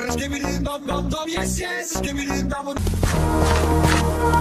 Give me the bum bum bum, yes yes. Give me the bum bum.